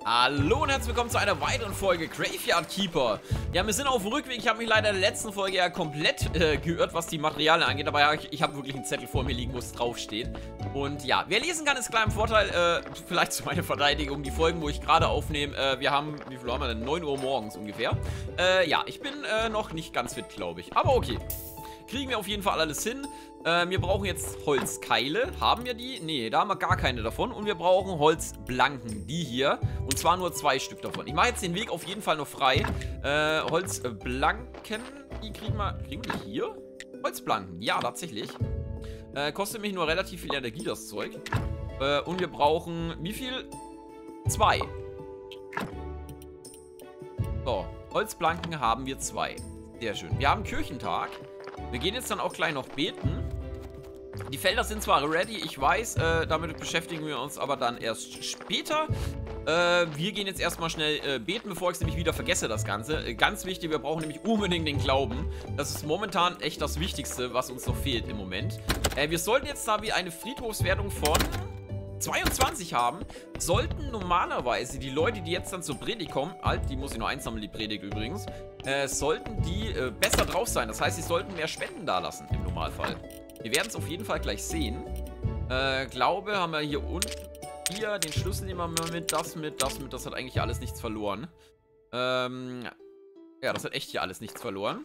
Hallo und herzlich willkommen zu einer weiteren Folge Graveyard Keeper. Ja, wir sind auf dem Rückweg. Ich habe mich leider in der letzten Folge ja komplett geirrt, was die Materialien angeht. Aber ja, ich habe wirklich einen Zettel vor mir liegen, wo es draufsteht. Und ja, wer lesen kann, ist klar im Vorteil. Vielleicht zu meiner Verteidigung, die Folgen, wo ich gerade aufnehme. Wir haben, wie viel haben wir denn? 9 Uhr morgens ungefähr. Ja, ich bin noch nicht ganz fit, glaube ich. Aber okay. Kriegen wir auf jeden Fall alles hin. Wir brauchen jetzt Holzkeile. Haben wir die? Nee, da haben wir gar keine davon. Und wir brauchen Holzblanken. Die hier. Und zwar nur 2 Stück davon. Ich mache jetzt den Weg auf jeden Fall noch frei. Holzblanken. Die kriegen wir die hier? Holzblanken. Ja, tatsächlich. Kostet mich nur relativ viel Energie, das Zeug. Und wir brauchen, wie viel? 2. So, Holzblanken haben wir 2. Sehr schön. Wir haben Kirchentag. Wir gehen jetzt dann auch gleich noch beten. Die Felder sind zwar ready, ich weiß, damit beschäftigen wir uns aber dann erst später. Wir gehen jetzt erstmal schnell beten, bevor ich es nämlich wieder vergesse, das Ganze. Ganz wichtig, wir brauchen nämlich unbedingt den Glauben. Das ist momentan echt das Wichtigste, was uns noch fehlt im Moment. Wir sollten jetzt da wie eine Friedhofswertung von 22 haben, sollten normalerweise die Leute, die jetzt dann zur Predigt kommen, die muss ich nur einsammeln, die Predigt übrigens, sollten die besser drauf sein. Das heißt, sie sollten mehr Spenden da lassen, im Normalfall. Wir werden es auf jeden Fall gleich sehen. Glaube haben wir hier unten. Hier, den Schlüssel nehmen wir mal mit, das mit, das mit. Das hat eigentlich alles nichts verloren. Ja, das hat echt hier alles nichts verloren.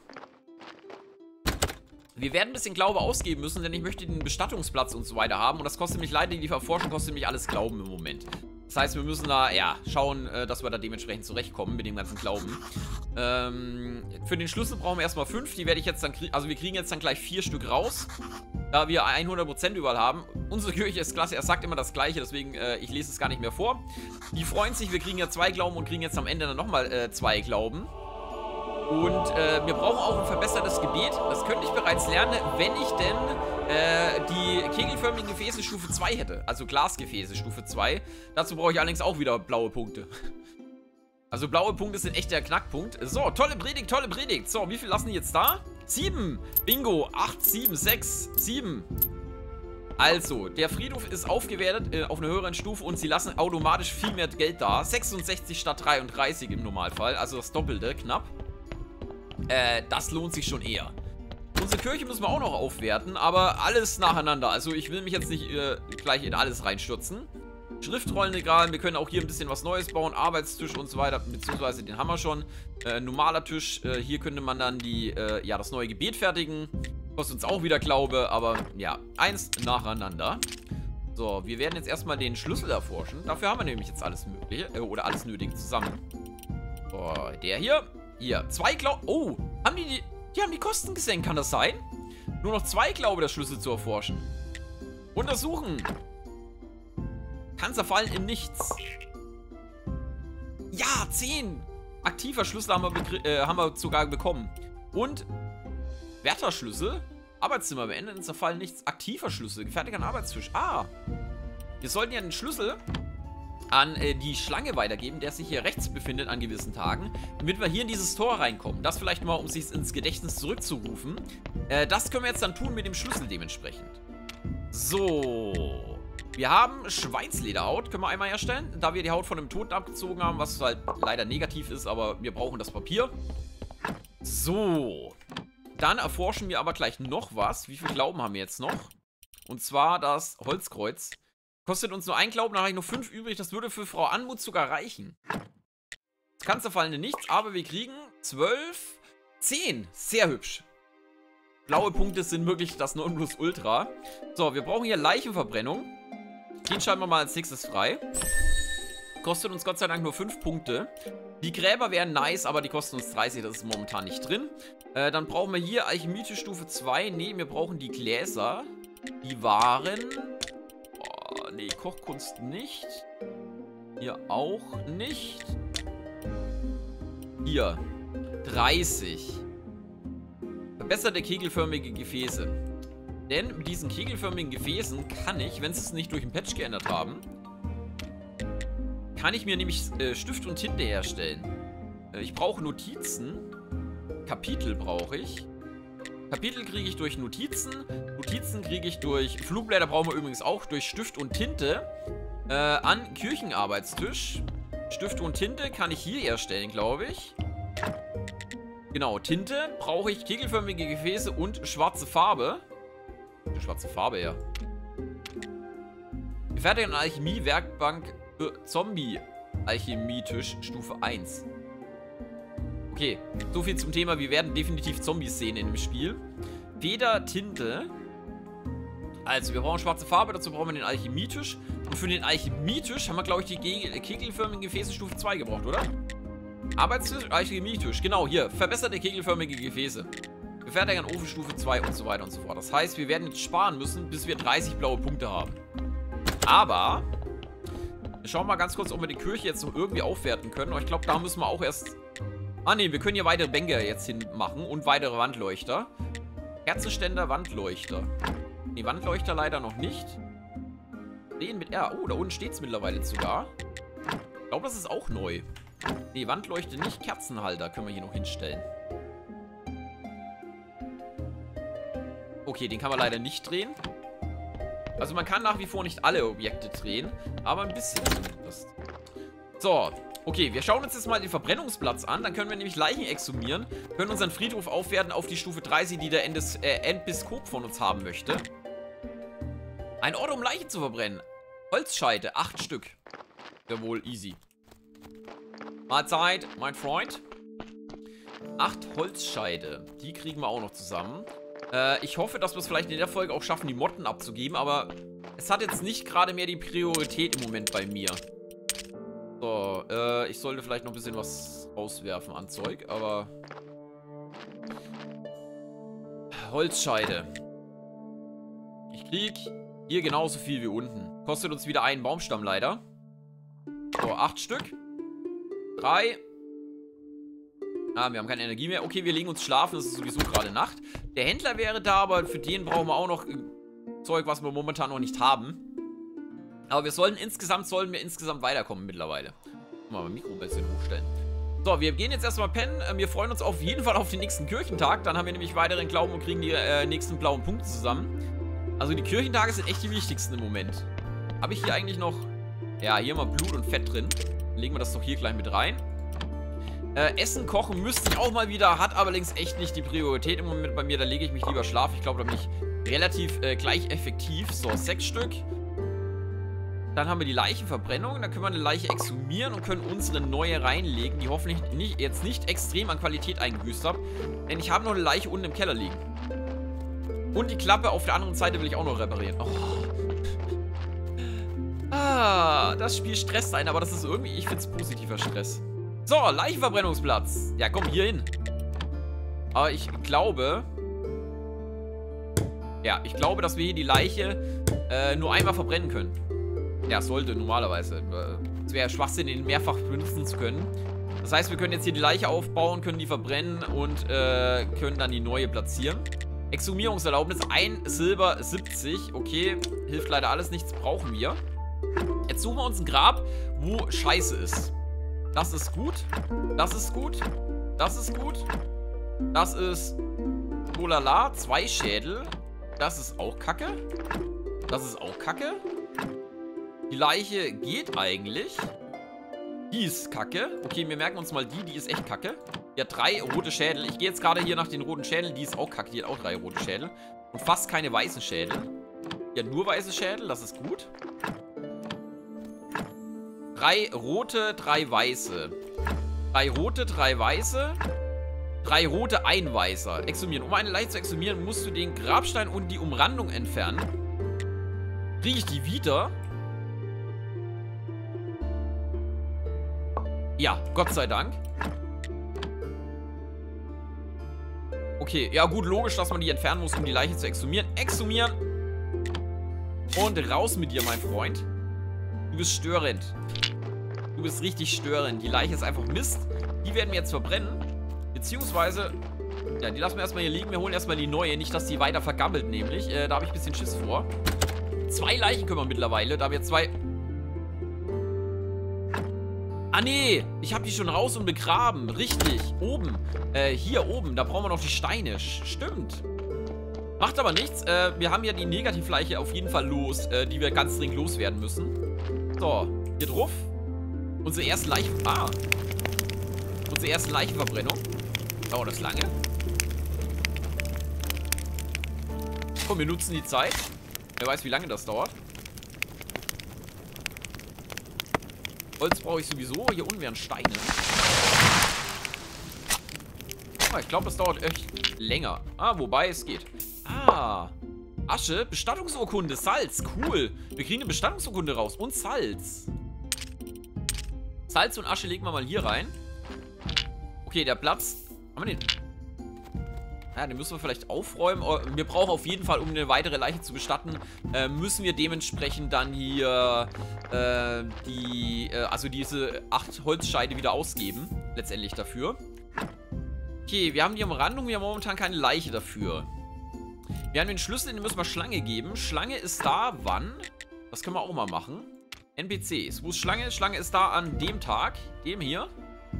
Wir werden ein bisschen Glaube ausgeben müssen, denn ich möchte den Bestattungsplatz und so weiter haben. Und das kostet mich leider, die Erforschung kostet mich alles Glauben im Moment. Das heißt, wir müssen da, ja, schauen, dass wir da dementsprechend zurechtkommen mit dem ganzen Glauben. Für den Schlüssel brauchen wir erstmal 5. Die werde ich jetzt dann kriegen. Also wir kriegen jetzt dann gleich 4 Stück raus. Da wir 100% überall haben. Unsere Kirche ist klasse. Er sagt immer das Gleiche, deswegen, ich lese es gar nicht mehr vor. Die freuen sich. Wir kriegen ja 2 Glauben und kriegen jetzt am Ende dann nochmal 2 Glauben. Und wir brauchen auch ein verbessertes Gebet. Das könnte ich bereits lernen, wenn ich denn die kegelförmigen Gefäße Stufe 2 hätte. Also Glasgefäße Stufe 2. Dazu brauche ich allerdings auch wieder blaue Punkte. Also blaue Punkte sind echt der Knackpunkt. So, tolle Predigt, tolle Predigt. So, wie viel lassen die jetzt da? 7. Bingo. 8, 7, 6, 7. Also, der Friedhof ist aufgewertet auf einer höheren Stufe und sie lassen automatisch viel mehr Geld da. 66 statt 33 im Normalfall. Also das Doppelte, knapp. Das lohnt sich schon eher. Unsere Kirche müssen wir auch noch aufwerten, aber alles nacheinander. Also ich will mich jetzt nicht gleich in alles reinstürzen. Schriftrollenregal, wir können auch hier ein bisschen was Neues bauen. Arbeitstisch und so weiter, beziehungsweise den haben wir schon. Normaler Tisch, hier könnte man dann das neue Gebet fertigen. Kostet uns auch wieder Glaube, aber ja, eins nacheinander. So, wir werden jetzt erstmal den Schlüssel erforschen. Dafür haben wir nämlich jetzt alles Mögliche, oder alles Nötige zusammen. So, der hier. Hier, 2 Glaube. Oh, die haben die Kosten gesenkt, kann das sein? Nur noch 2 Glaube, der Schlüssel zu erforschen. Untersuchen. Kann zerfallen im Nichts. Ja, 10. Aktiver Schlüssel haben wir sogar bekommen. Und Wärterschlüssel. Arbeitszimmer beenden, zerfallen nichts. Aktiver Schlüssel, gefertigter Arbeitstisch. Ah. Wir sollten ja den Schlüssel an die Schlange weitergeben, der sich hier rechts befindet an gewissen Tagen, damit wir hier in dieses Tor reinkommen. Das vielleicht mal, um sich ins Gedächtnis zurückzurufen. Das können wir jetzt dann tun mit dem Schlüssel dementsprechend. So. Wir haben Schweinslederhaut, können wir einmal herstellen, da wir die Haut von einem Toten abgezogen haben, was halt leider negativ ist, aber wir brauchen das Papier. So. Dann erforschen wir aber gleich noch was. Wie viel Glauben haben wir jetzt noch? Und zwar das Holzkreuz. Kostet uns nur 1 Glauben, dann habe ich noch 5 übrig. Das würde für Frau Anmut sogar reichen. Kann zerfallende nichts, aber wir kriegen 12, 10. Sehr hübsch. Blaue Punkte sind wirklich das Nonplusultra. So, wir brauchen hier Leichenverbrennung. Den schalten wir mal als nächstes frei. Kostet uns Gott sei Dank nur 5 Punkte. Die Gräber wären nice, aber die kosten uns 30. Das ist momentan nicht drin. Dann brauchen wir hier Alchemie Stufe 2. Ne, wir brauchen die Gläser. Die waren... Nee, Kochkunst nicht. Hier auch nicht. Hier. 30. Verbesserte kegelförmige Gefäße. Denn mit diesen kegelförmigen Gefäßen kann ich, wenn sie es nicht durch den Patch geändert haben, kann ich mir nämlich Stift und Tinte herstellen. Ich brauche Notizen. Kapitel brauche ich. Kapitel kriege ich durch Notizen. Notizen kriege ich durch Flugblätter, brauchen wir übrigens auch, durch Stift und Tinte. An Kirchenarbeitstisch. Stifte und Tinte kann ich hier herstellen, glaube ich. Genau, Tinte brauche ich, kegelförmige Gefäße und schwarze Farbe. Die schwarze Farbe, ja. Wir fertigen eine Alchemie-Werkbank für Zombie-Alchemietisch Stufe 1. Okay, so viel zum Thema. Wir werden definitiv Zombies sehen in dem Spiel. Feder, Tinte. Also, wir brauchen schwarze Farbe. Dazu brauchen wir den Alchemietisch. Und für den Alchemietisch haben wir, glaube ich, die kegelförmigen Gefäße Stufe 2 gebraucht, oder? Arbeitstisch, Alchemietisch. Genau, hier. Verbesserte kegelförmige Gefäße. Wir fertigen an Ofenstufe 2 und so weiter und so fort. Das heißt, wir werden jetzt sparen müssen, bis wir 30 blaue Punkte haben. Aber wir schauen mal ganz kurz, ob wir die Kirche jetzt noch irgendwie aufwerten können. Aber ich glaube, da müssen wir auch erst... Ah, ne, wir können hier weitere Bänke jetzt hinmachen und weitere Wandleuchter. Kerzenständer, Wandleuchter. Ne, Wandleuchter leider noch nicht. Den mit R. Oh, da unten steht es mittlerweile sogar. Ich glaube, das ist auch neu. Ne, Wandleuchte nicht. Kerzenhalter können wir hier noch hinstellen. Okay, den kann man leider nicht drehen. Also man kann nach wie vor nicht alle Objekte drehen, aber ein bisschen zumindest. So, okay, wir schauen uns jetzt mal den Verbrennungsplatz an. Dann können wir nämlich Leichen exhumieren, können unseren Friedhof aufwerten auf die Stufe 30, die der Endbiskop von uns haben möchte. Ein Ort, um Leichen zu verbrennen. Holzscheite, 8 Stück. Ja wohl, easy. Mahlzeit, mein Freund. 8 Holzscheite, die kriegen wir auch noch zusammen. Ich hoffe, dass wir es vielleicht in der Folge auch schaffen, die Motten abzugeben, aber es hat jetzt nicht gerade mehr die Priorität im Moment bei mir. So, ich sollte vielleicht noch ein bisschen was rauswerfen an Zeug, aber... Holzscheide. Ich krieg hier genauso viel wie unten. Kostet uns wieder einen Baumstamm leider. So, 8 Stück. 3. Ah, wir haben keine Energie mehr. Okay, wir legen uns schlafen. Es ist sowieso gerade Nacht. Der Händler wäre da, aber für den brauchen wir auch noch Zeug, was wir momentan noch nicht haben. Aber wir sollen insgesamt weiterkommen mittlerweile. Mal mein Mikro ein bisschen hochstellen. So, wir gehen jetzt erstmal pennen. Wir freuen uns auf jeden Fall auf den nächsten Kirchentag. Dann haben wir nämlich weiteren Glauben und kriegen die nächsten blauen Punkte zusammen. Also die Kirchentage sind echt die wichtigsten im Moment. Habe ich hier eigentlich noch... Ja, hier mal Blut und Fett drin. Dann legen wir das doch hier gleich mit rein. Essen, kochen müsste ich auch mal wieder, hat allerdings echt nicht die Priorität im Moment bei mir. Da lege ich mich lieber schlafen. Ich glaube, da bin ich relativ gleich effektiv. So, 6 Stück. Dann haben wir die Leichenverbrennung. Dann können wir eine Leiche exhumieren und können unsere neue reinlegen, die hoffentlich jetzt nicht extrem an Qualität eingebüßt hat. Denn ich habe noch eine Leiche unten im Keller liegen. Und die Klappe auf der anderen Seite will ich auch noch reparieren. Oh. Ah, das Spiel stresst einen, aber das ist irgendwie, ich finde es positiver Stress. So, Leichenverbrennungsplatz. Ja, komm, hier hin. Aber ich glaube... Ja, ich glaube, dass wir hier die Leiche nur einmal verbrennen können. Ja, sollte normalerweise. Es wäre Schwachsinn, ihn mehrfach benutzen zu können. Das heißt, wir können jetzt hier die Leiche aufbauen, können die verbrennen und können dann die neue platzieren. Exhumierungserlaubnis, 1 Silber 70. Okay, hilft leider alles nichts, brauchen wir. Jetzt suchen wir uns ein Grab, wo Scheiße ist. Das ist gut. Das ist gut. Das ist gut. Das ist... Olala, 2 Schädel. Das ist auch kacke. Das ist auch kacke. Die Leiche geht eigentlich. Die ist kacke. Okay, wir merken uns mal die. Die ist echt kacke. Die hat 3 rote Schädel. Ich gehe jetzt gerade hier nach den roten Schädeln. Die ist auch kacke. Die hat auch 3 rote Schädel. Und fast keine weißen Schädel. Die hat nur weiße Schädel. Das ist gut. 3 rote, 3 weiße. 3 rote, 3 weiße. 3 rote, 1 weißer. Exhumieren. Um eine Leiche zu exhumieren, musst du den Grabstein und die Umrandung entfernen. Kriege ich die wieder? Ja, Gott sei Dank. Okay, ja gut, logisch, dass man die entfernen muss, um die Leiche zu exhumieren. Exhumieren. Und raus mit dir, mein Freund. Du bist störend. Du bist richtig störend. Die Leiche ist einfach Mist. Die werden wir jetzt verbrennen. Beziehungsweise, ja, die lassen wir erstmal hier liegen. Wir holen erstmal die neue. Nicht, dass die weiter vergammelt, nämlich. Da habe ich ein bisschen Schiss vor. 2 Leichen können wir mittlerweile. Da haben wir 2... Ah, nee. Ich habe die schon raus und begraben. Richtig. Oben. Hier oben. Da brauchen wir noch die Steine. Stimmt. Macht aber nichts. Wir haben ja die Negativleiche auf jeden Fall los, die wir ganz dringend loswerden müssen. So. Hier drauf. Unsere erste Unsere erste Leichenverbrennung. Dauert das lange? Komm, wir nutzen die Zeit. Wer weiß, wie lange das dauert. Holz brauche ich sowieso. Hier unten wären Steine. Ah, ich glaube, das dauert echt länger. Ah, wobei es geht. Ah. Asche, Bestattungsurkunde, Salz. Cool. Wir kriegen eine Bestattungsurkunde raus. Und Salz. Salz und Asche legen wir mal hier rein. Okay, der Platz. Haben wir den? Ja, den müssen wir vielleicht aufräumen. Wir brauchen auf jeden Fall, um eine weitere Leiche zu bestatten, müssen wir dementsprechend dann hier also diese 8 Holzscheide wieder ausgeben. Letztendlich dafür. Okay, wir haben die Umrandung. Wir haben momentan keine Leiche dafür. Wir haben den Schlüssel, den müssen wir Schlange geben. Schlange ist da, wann? Das können wir auch mal machen. NPCs. Wo ist Schlange? Schlange ist da an dem Tag. Dem hier.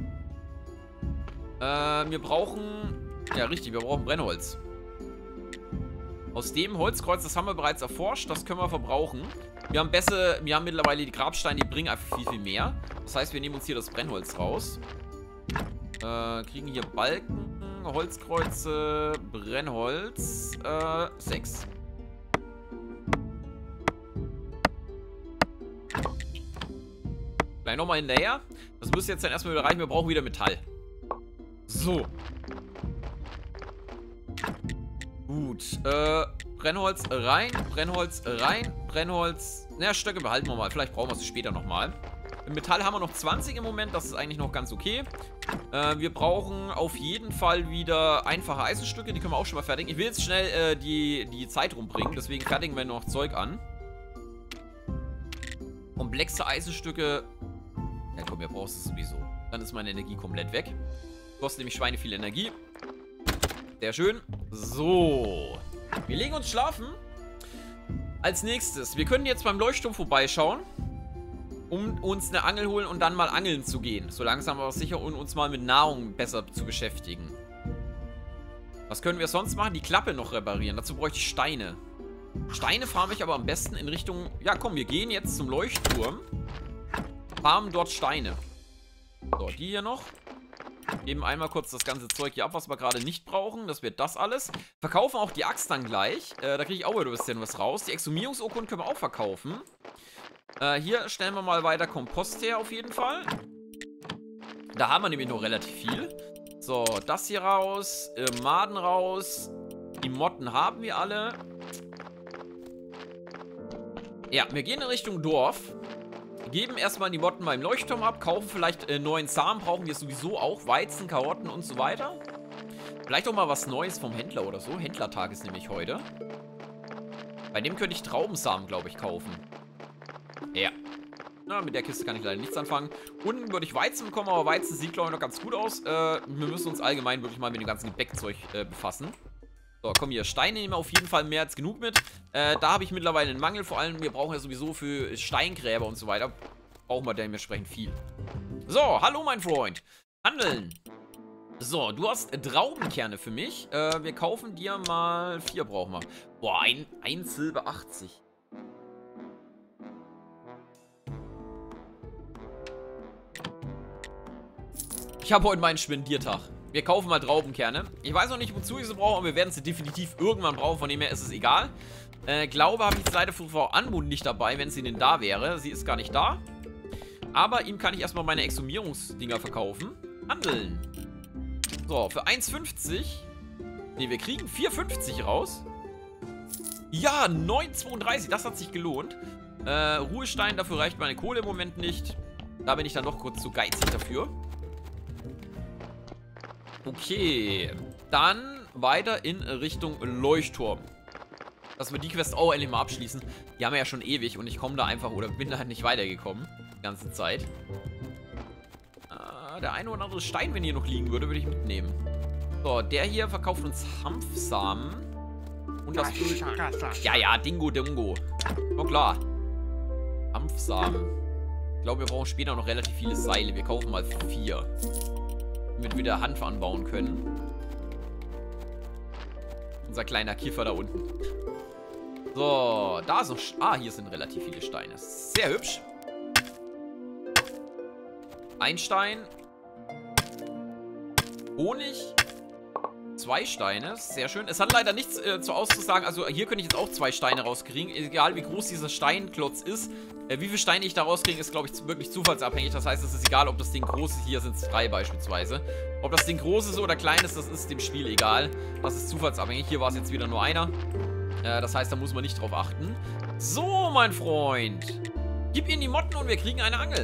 Wir brauchen... Ja, richtig, wir brauchen Brennholz. Aus dem Holzkreuz, das haben wir bereits erforscht. Das können wir verbrauchen. Wir haben mittlerweile die Grabsteine, die bringen einfach viel, viel mehr. Das heißt, wir nehmen uns hier das Brennholz raus. Kriegen hier Balken, Holzkreuze, Brennholz, 6. Gleich nochmal hinterher. Das müsste jetzt dann erstmal wieder reichen. Wir brauchen wieder Metall. So. Gut. Brennholz rein, Brennholz rein, Brennholz. Naja, Stöcke behalten wir mal. Vielleicht brauchen wir es später nochmal. Metall haben wir noch 20 im Moment. Das ist eigentlich noch ganz okay. Wir brauchen auf jeden Fall wieder einfache Eisenstücke. Die können wir auch schon mal fertigen. Ich will jetzt schnell die Zeit rumbringen. Deswegen fertigen wir noch Zeug an. Komplexe Eisenstücke. Ja komm, wir brauchen es sowieso. Dann ist meine Energie komplett weg. Kostet nämlich Schweine viel Energie. Sehr schön. So. Wir legen uns schlafen. Als nächstes. Wir können jetzt beim Leuchtturm vorbeischauen. Um uns eine Angel holen und dann mal angeln zu gehen. So langsam aber sicher, und uns mal mit Nahrung besser zu beschäftigen. Was können wir sonst machen? Die Klappe noch reparieren. Dazu bräuchte ich Steine. Steine farme ich aber am besten in Richtung... Ja, komm, wir gehen jetzt zum Leuchtturm. Farmen dort Steine. So, die hier noch. Geben einmal kurz das ganze Zeug hier ab, was wir gerade nicht brauchen. Das wird das alles. Verkaufen auch die Axt dann gleich. Da kriege ich auch wieder ein bisschen was raus. Die Exhumierungsurkunden können wir auch verkaufen. Hier stellen wir mal weiter Kompost her auf jeden Fall. Da haben wir nämlich noch relativ viel. So, das hier raus. Maden raus. Die Motten haben wir alle. Ja, wir gehen in Richtung Dorf. Geben erstmal die Motten beim Leuchtturm ab. Kaufen vielleicht neuen Samen. Brauchen wir sowieso auch. Weizen, Karotten und so weiter. Vielleicht auch mal was Neues vom Händler oder so. Händlertag ist nämlich heute. Bei dem könnte ich Traubensamen, glaube ich, kaufen. Ja. Na, mit der Kiste kann ich leider nichts anfangen. Unten würde ich Weizen bekommen, aber Weizen sieht, glaube ich, noch ganz gut aus. Wir müssen uns allgemein wirklich mal mit dem ganzen Gebäckzeug befassen. So, komm hier. Steine nehmen wir auf jeden Fall mehr als genug mit. Da habe ich mittlerweile einen Mangel. Vor allem, wir brauchen ja sowieso für Steingräber und so weiter. Brauchen wir dementsprechend viel. So, hallo mein Freund. Handeln. So, du hast Traubenkerne für mich. Wir kaufen dir mal 4 brauchen wir. Boah, ein Silber 80. Ich habe heute meinen Spendiertag. Wir kaufen mal Traubenkerne. Ich weiß noch nicht, wozu ich sie brauche, aber wir werden sie definitiv irgendwann brauchen. Von dem her ist es egal. Glaube, habe ich jetzt leider für Frau Anmut nicht dabei, wenn sie denn da wäre. Sie ist gar nicht da. Aber ihm kann ich erstmal meine Exhumierungsdinger verkaufen. Handeln. So, für 1,50. Ne, wir kriegen 4,50 raus. Ja, 9,32. Das hat sich gelohnt. Ruhestein, dafür reicht meine Kohle im Moment nicht. Da bin ich dann doch kurz zu geizig dafür. Okay, dann weiter in Richtung Leuchtturm. Dass wir die Quest auch endlich mal abschließen. Die haben wir ja schon ewig und ich komme da einfach, oder bin da halt nicht weitergekommen. Die ganze Zeit. Der eine oder andere Stein, wenn hier noch liegen würde, würde ich mitnehmen. So, der hier verkauft uns Hanfsamen. Und das Öl. Ja, ja, Dingo, Dingo. Oh klar. Hanfsamen. Ich glaube, wir brauchen später noch relativ viele Seile. Wir kaufen mal 4. Damit wir wieder Hanf anbauen können. Unser kleiner Kiffer da unten. So, da ist noch... Ah, hier sind relativ viele Steine. Sehr hübsch. Ein Stein. Honig. 2 Steine. Sehr schön. Es hat leider nichts zu auszusagen. Also hier könnte ich jetzt auch 2 Steine rauskriegen. Egal wie groß dieser Steinklotz ist. Wie viele Steine ich da rauskriege, ist, glaube ich, wirklich zufallsabhängig. Das heißt, es ist egal, ob das Ding groß ist. Hier sind es 3 beispielsweise. Ob das Ding groß ist oder klein ist, das ist dem Spiel egal. Das ist zufallsabhängig. Hier war es jetzt wieder nur einer. Das heißt, da muss man nicht drauf achten. So, mein Freund. Gib ihm die Motten und wir kriegen eine Angel.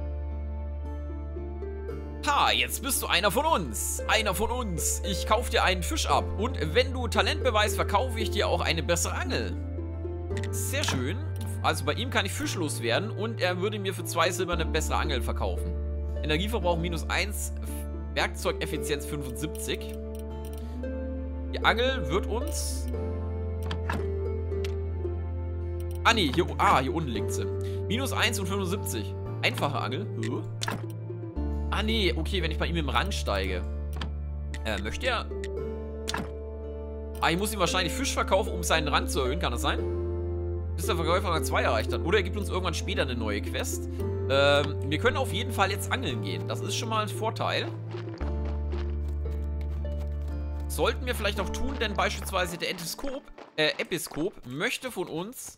Ha, jetzt bist du einer von uns. Einer von uns. Ich kaufe dir einen Fisch ab. Und wenn du Talent beweist, verkaufe ich dir auch eine bessere Angel. Sehr schön. Also bei ihm kann ich fischlos werden und er würde mir für 2 Silber eine bessere Angel verkaufen. Energieverbrauch -1, Werkzeugeffizienz 75. Die Angel wird uns... Ah, nee, hier unten liegt sie. -1 und 75. Einfache Angel. Ah, nee, okay, wenn ich bei ihm im Rang steige. Möchte er... Ah, ich muss ihm wahrscheinlich Fisch verkaufen, um seinen Rang zu erhöhen, kann das sein? Bis der Verkäufer Rang 2 erreicht hat. Oder er gibt uns irgendwann später eine neue Quest. Wir können auf jeden Fall jetzt angeln gehen. Das ist schon mal ein Vorteil. Sollten wir vielleicht auch tun, denn beispielsweise der Episkop möchte von uns...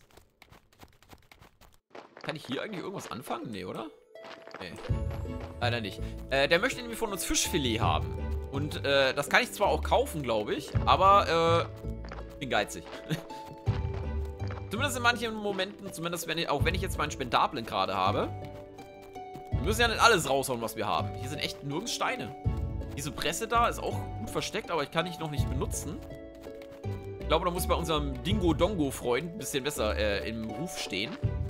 Kann ich hier eigentlich irgendwas anfangen? Nee, oder? Nee. Leider nicht. Der möchte nämlich von uns Fischfilet haben. Und das kann ich zwar auch kaufen, glaube ich, aber bin geizig. Zumindest in manchen Momenten, zumindest auch wenn ich jetzt meinen Spendablen gerade habe. Wir müssen ja nicht alles raushauen, was wir haben. Hier sind echt nirgends Steine. Diese Presse da ist auch gut versteckt, aber ich kann die noch nicht benutzen. Ich glaube, da muss bei unserem Dingo-Dongo-Freund ein bisschen besser im Ruf stehen.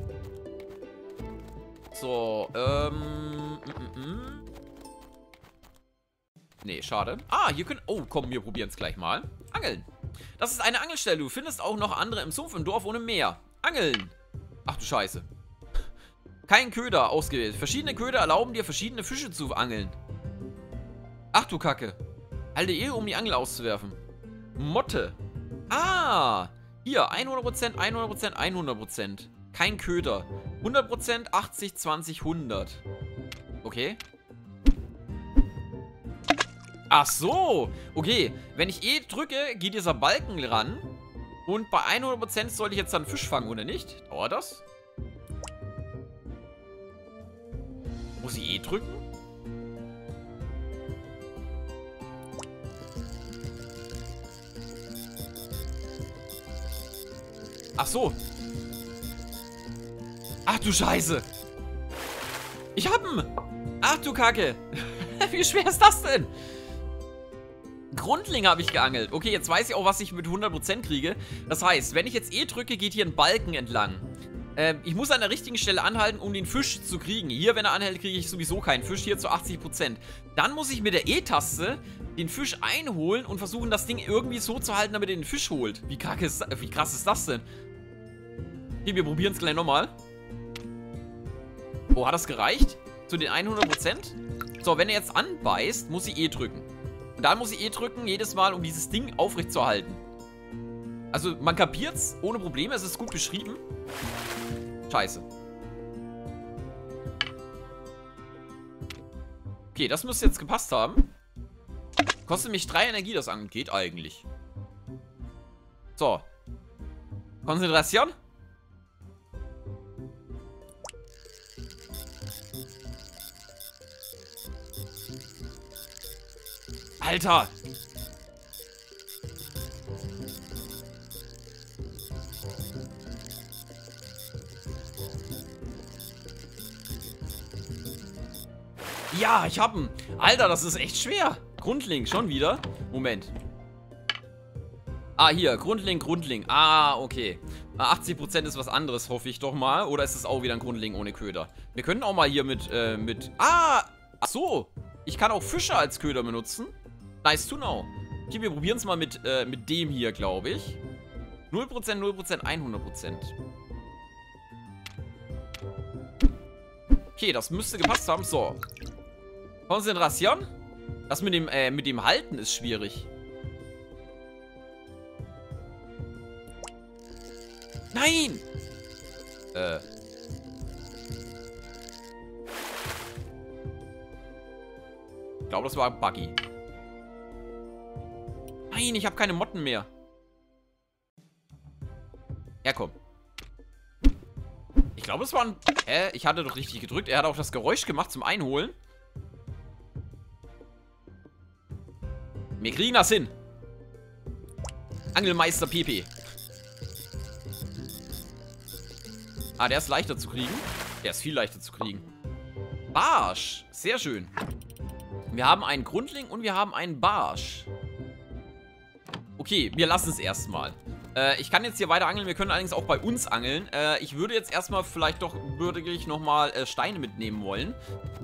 So, Nee, schade. Ah, hier können... Oh, komm, wir probieren es gleich mal. Angeln. Das ist eine Angelstelle. Du findest auch noch andere im Sumpf, im Dorf ohne Meer. Angeln. Ach du Scheiße. Kein Köder ausgewählt. Verschiedene Köder erlauben dir, verschiedene Fische zu angeln. Ach du Kacke. Halte E, um die Angel auszuwerfen. Motte. Ah. Hier, 100%, 100%, 100%. Kein Köder. 100%, 80, 20, 100. Okay. Ach so. Okay. Wenn ich E drücke, geht dieser Balken ran. Und bei 100% sollte ich jetzt dann Fisch fangen, oder nicht? Dauert das? Muss ich E drücken? Ach so. Ach du Scheiße. Ich hab ihn. Ach du Kacke. Wie schwer ist das denn? Grundling habe ich geangelt. Okay, jetzt weiß ich auch, was ich mit 100% kriege. Das heißt, wenn ich jetzt E drücke, geht hier ein Balken entlang. Ich muss an der richtigen Stelle anhalten, um den Fisch zu kriegen. Hier, wenn er anhält, kriege ich sowieso keinen Fisch. Hier zu 80%. Dann muss ich mit der E-Taste den Fisch einholen und versuchen, das Ding irgendwie so zu halten, damit er den Fisch holt. Wie krass ist das denn? Okay, wir probieren es gleich nochmal. Oh, hat das gereicht? Zu den 100%? So, wenn er jetzt anbeißt, muss ich E drücken. Und dann muss ich E drücken, jedes Mal, um dieses Ding aufrecht zu halten. Also, man kapiert's ohne Probleme. Es ist gut beschrieben. Scheiße. Okay, das müsste jetzt gepasst haben. Kostet mich 3 Energie, das angeht eigentlich. So. Konzentration. Alter! Ja, ich hab ihn. Alter, das ist echt schwer. Grundling, schon wieder. Moment. Ah, hier. Grundling. Ah, okay. 80% ist was anderes, hoffe ich doch mal. Oder ist es auch wieder ein Grundling ohne Köder? Wir können auch mal hier mit... Ah! Ach so. Ich kann auch Fische als Köder benutzen. Nice to know. Okay, wir probieren es mal mit dem hier, glaube ich. 0%, 0%, 100%. Okay, das müsste gepasst haben. So. Konzentration. Das mit dem Halten ist schwierig. Nein! glaube, das war Buggy. Nein, ich habe keine Motten mehr. Ja, komm. Ich glaube, es war ein... ich hatte doch richtig gedrückt. Er hat auch das Geräusch gemacht zum Einholen. Wir kriegen das hin. Angelmeister Pepe. Ah, der ist leichter zu kriegen. Der ist viel leichter zu kriegen. Barsch. Sehr schön. Wir haben einen Grundling und wir haben einen Barsch. Okay, wir lassen es erstmal. Ich kann jetzt hier weiter angeln. Wir können allerdings auch bei uns angeln. Ich würde jetzt erstmal vielleicht doch wirklich nochmal Steine mitnehmen wollen.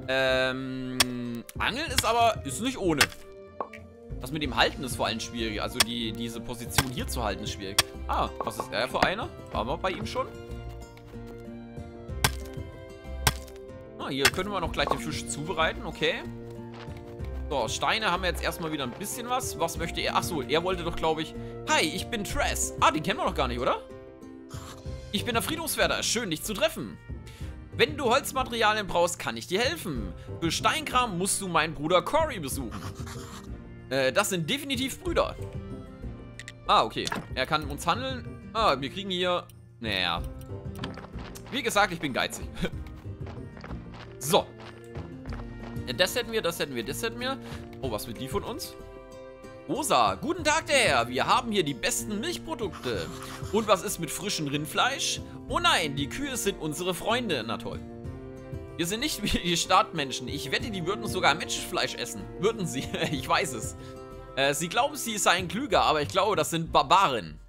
Angeln ist nicht ohne. Das mit dem Halten ist vor allem schwierig. Also diese Position hier zu halten ist schwierig. Ah, was ist er für einer? Waren wir bei ihm schon? Ah, hier können wir noch gleich den Fisch zubereiten. Okay. So, Steine haben wir jetzt erstmal wieder ein bisschen was. Was möchte er? Achso, er wollte doch, glaube ich... Hi, ich bin Tress. Ah, den kennen wir noch gar nicht, oder? Ich bin der Friedhofswärter. Schön, dich zu treffen. Wenn du Holzmaterialien brauchst, kann ich dir helfen. Für Steinkram musst du meinen Bruder Cory besuchen. Das sind definitiv Brüder. Ah, okay. Er kann uns handeln. Ah, wir kriegen hier... Naja. Wie gesagt, ich bin geizig. So. Das hätten wir, das hätten wir, das hätten wir. Oh, was wird die von uns? Rosa, guten Tag, der Herr. Wir haben hier die besten Milchprodukte. Und was ist mit frischem Rindfleisch? Oh nein, die Kühe sind unsere Freunde. Na toll. Wir sind nicht wie die Stadtmenschen. Ich wette, die würden sogar Menschenfleisch essen. Würden sie? Ich weiß es. Sie glauben, sie seien klüger, aber ich glaube, das sind Barbaren.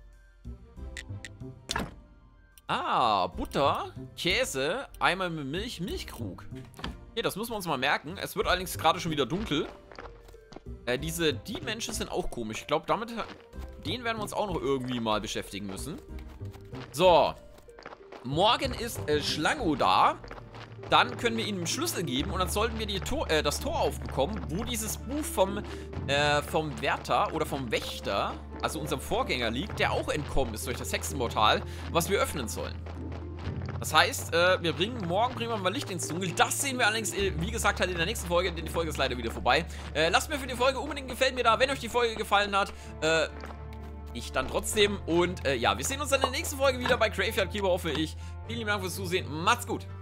Ah, Butter, Käse, einmal mit Milch, Milchkrug. Okay, das müssen wir uns mal merken. Es wird allerdings gerade schon wieder dunkel. Die Menschen sind auch komisch. Ich glaube, den werden wir uns auch noch irgendwie mal beschäftigen müssen. So. Morgen ist Schlango da. Dann können wir ihm einen Schlüssel geben und dann sollten wir das Tor aufbekommen, wo dieses Buch vom Wärter oder vom Wächter, also unserem Vorgänger, liegt, der auch entkommen ist durch das Hexenportal, was wir öffnen sollen. Das heißt, morgen bringen wir mal Licht ins Dunkel. Das sehen wir allerdings, wie gesagt, halt in der nächsten Folge, denn die Folge ist leider wieder vorbei. Lasst mir für die Folge unbedingt gefällt mir da, wenn euch die Folge gefallen hat. Ich dann trotzdem. Und ja, wir sehen uns dann in der nächsten Folge wieder bei Graveyard Keeper, hoffe ich. Vielen lieben Dank fürs Zusehen. Macht's gut.